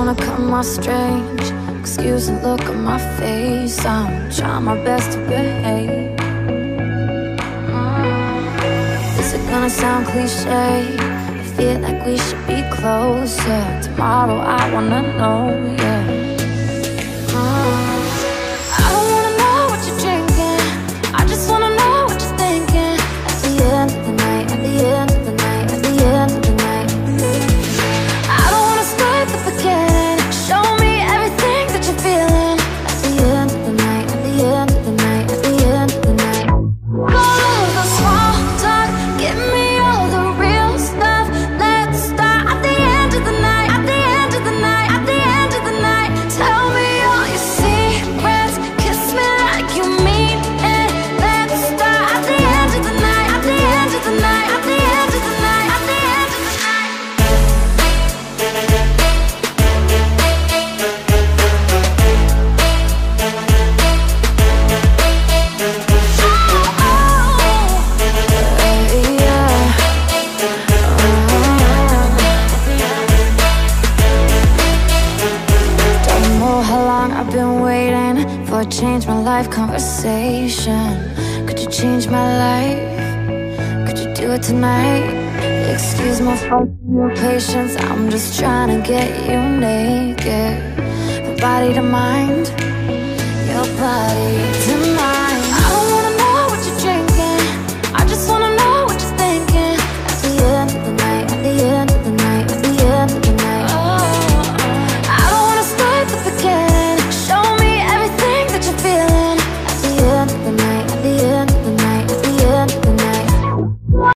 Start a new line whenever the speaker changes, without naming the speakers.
wanna come off strange. Excuse the look on my face, I'm trying my best to behave. Is it gonna sound cliche? I feel like we should be closer. Tomorrow I wanna know, yeah. I don't wanna know what you're drinking, I just wanna know what you're thinking. At the end of the night, at the end of the night, at the end of the night. I don't wanna start the beginning, show me everything that you're feeling. At the end of the night, at the end of the night, at the end of the night. All the small talk, give me all the real stuff. Let's start at the end of the night, at the end of the night, at the end of the night. Tell me all your secrets, kiss me like you mean it. Let's start at the end of the night, at the end of the night, at the end of the night, at the end of the night. Don't know how long I've been waiting for a change my life conversation. Could you change my life? Could you do it tonight? Excuse my fucking patience, I'm just trying to get you naked. From body to mind, your body to